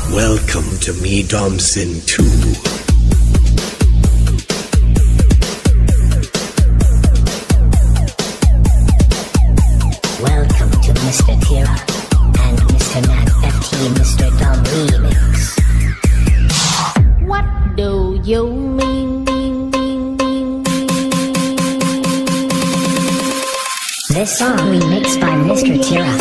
Welcome to Me Domsin 2. Welcome to Mr. Tira and Mr. Nat FT Mr. Dom Remix. What do you mean? This song remixed by Mr. Tira.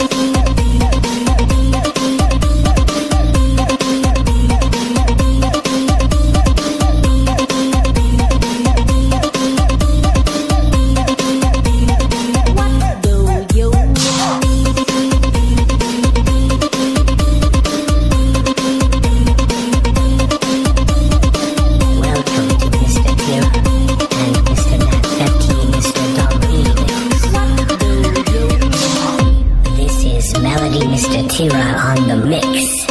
Mr. Tira on the mix.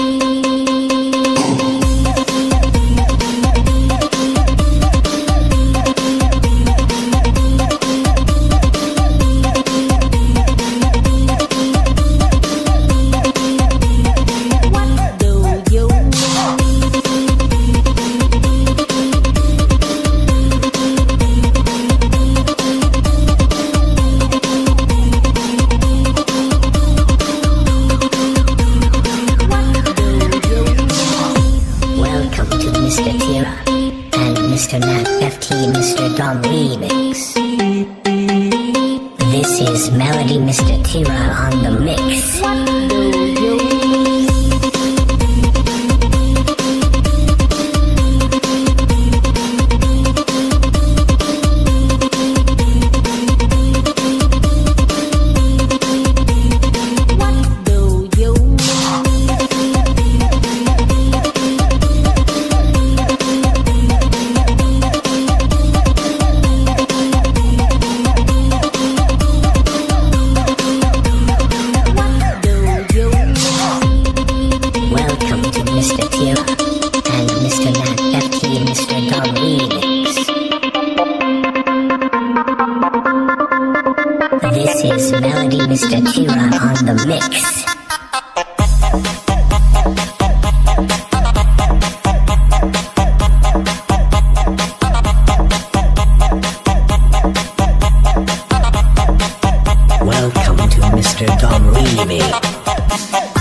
Mr. Tira and Mr. Nat FT Mr. Dom Remix. This is Melody Mr. Tira on the mix. What do you Mr. Tira and Mr. Nat FT Mr. Dom Remix. This is Melody Mr. Tira on the mix. Welcome to Mr. Dom Remix.